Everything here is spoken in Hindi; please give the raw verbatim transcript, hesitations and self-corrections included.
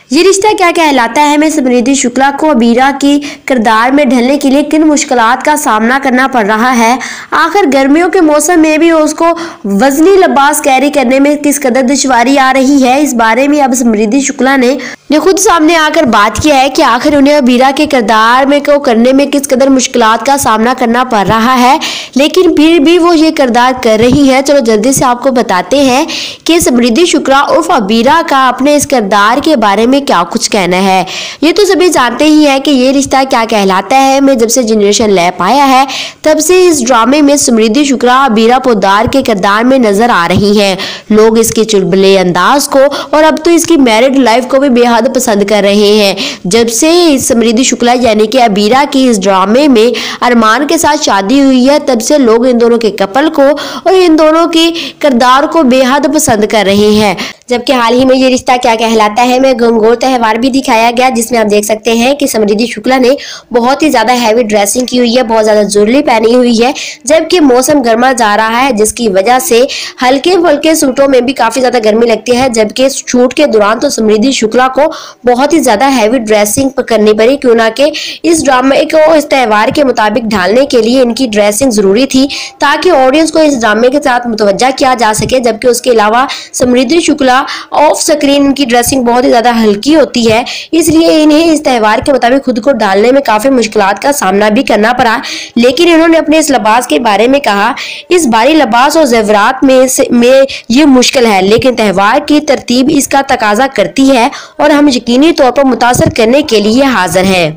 ये रिश्ता क्या कहलाता है में समृद्धि शुक्ला को अबीरा के किरदार में ढलने के लिए किन मुश्किलात का सामना करना पड़ रहा है। आखिर गर्मियों के मौसम में भी उसको वजनी लिबास कैरी करने में किस कदर दुश्वारी आ रही है, इस बारे में अब समृद्धि शुक्ला ने ने खुद सामने आकर बात किया है कि आखिर उन्हें अबीरा के किरदार में को करने में किस कदर मुश्किलात का सामना करना पड़ रहा है, लेकिन फिर भी वो ये किरदार कर रही हैं। चलो जल्दी से आपको बताते हैं कि समृद्धि शुक्ला उर्फ अबीरा का अपने इस किरदार के बारे में क्या कुछ कहना है। ये तो सभी जानते ही हैं कि ये रिश्ता क्या कहलाता है में जब से जनरेशन लैप आया है तब से इस ड्रामे में समृद्धि शुक्ला अबीरा पोद्दार के किरदार में नजर आ रही हैं। लोग इसके चुलबुले अंदाज को और अब तो इसकी मैरिड लाइफ को भी बेहद पसंद कर रहे हैं। जब से समृद्धि शुक्ला यानी कि अबीरा की इस ड्रामे में अरमान के साथ शादी हुई है तब से लोग इन दोनों के कपल को और इन दोनों की किरदार को बेहद पसंद कर रहे हैं। जबकि हाल ही में ये रिश्ता क्या कहलाता है में गंगोर त्योहार भी दिखाया गया, जिसमें आप देख सकते हैं कि समृद्धि शुक्ला ने बहुत ही ज्यादा हैवी ड्रेसिंग की हुई है, बहुत ज्यादा ज्वेलरी पहनी हुई है, जबकि मौसम गर्मा जा रहा है जिसकी वजह से हल्के फुल्के सूटों में भी काफी ज्यादा गर्मी लगती है। जबकि शूट के दौरान तो समृद्धि शुक्ला को बहुत ही ज्यादा हैवी ड्रेसिंग करनी पड़ी, क्यों ना कि इस ड्रामे को इस त्योहार के मुताबिक ढालने के लिए इनकी ड्रेसिंग जरूरी थी ताकि ऑडियंस को इस ड्रामे के साथ मुतवज्जा किया जा सके। जबकि उसके अलावा समृद्धि शुक्ला ऑफ स्क्रीन इनकी ड्रेसिंग बहुत ही ज्यादा हल्की होती है, इसलिए इन्हें इस त्योहार के मुताबिक खुद को डालने में काफी मुश्किलात का सामना भी करना पड़ा। लेकिन इन्होंने अपने इस लिबास के बारे में कहा, इस भारी लिबास और जेवरात में से, में ये मुश्किल है, लेकिन त्योहार की तरतीब इसका तकाजा करती है और हम यकीनी तौर पर मुतासर करने के लिए हाजिर हैं।